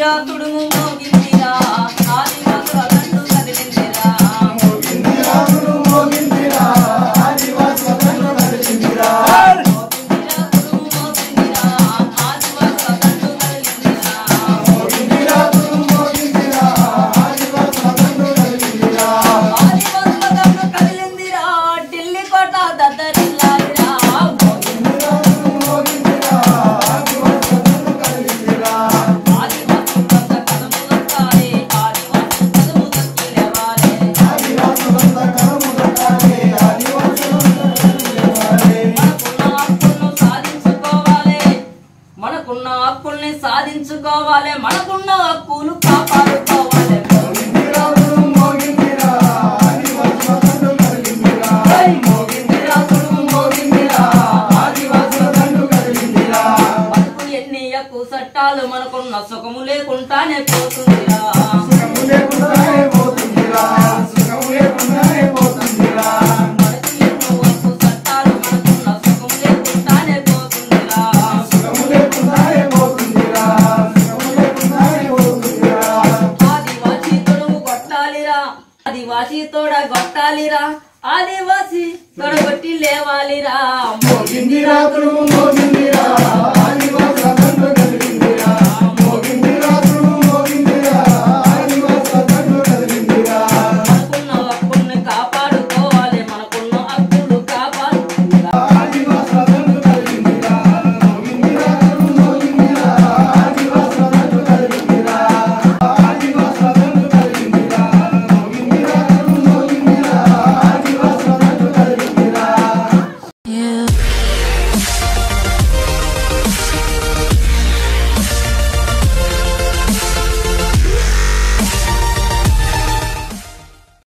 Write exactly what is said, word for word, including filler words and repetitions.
మోగిందిరా తుడుము మోగిందిరా ఆదివాసుల దండు కదిలిందిరా మోగిందిరా తుడుము మోగిందిరా ఆదివాసుల దండు కదిలిందిరా మోగిందిరా తుడుము మోగిందిరా ఆదివాసుల దండు కదిలిందిరా మోగిందిరా తుడుము మోగిందిరా ఆదివాసుల దండు కదిలిందిరా ఆదివాసుల దండు కదిలిందిరా ఢిల్లీ కోట దద్దరిల్లాలిరా మోగిందిరా తుడుము మోగిందిరా ఆదివాసుల దండు కదిలిందిరా ఆదివాసులంతా కదము దక్కాలి ఆదివాసులు కదము దక్కి లేవాలి ఆదివాసులంతా కదము దక్కాలి ఆదివాసులంతా కదము లేవాలి మనకున్న హక్కుల్ని సాధించుకోవాలి మనకున్న హక్కుల్ని సాధించుకోవాలి మనకున్న హక్కులు కాపాడుకోవాలి మోగిందిరా తుడుము మోగిందిరా ఆదివాసుల దండు కదిలిందిరా మోగిందిరా తుడుము మోగిందిరా ఆదివాసుల దండు కదిలిందిరా మనకు ఎన్ని హక్కు చట్టాలు మనకున్న సుఖము లేకుండానే పోతుందిరా సుఖము లేకుండానే పోతుందిరా సుఖము లేకుండానే పోతుందిరా మనకు ఎన్నో హక్కు చట్టాలు మనకున్న సుఖము లేకుండానే పోతుందిరా సుఖము లేకుండానే పోతుందిరా సుఖము లేకుండానే పోతుందిరా ఆదివాసి తొడుగు కొట్టాలిరా ఆదివాసి తోడ కొట్టాలిరా ఆదివాసి తొడగొట్టి లేవాలిరా మోగిందిరా తుడుము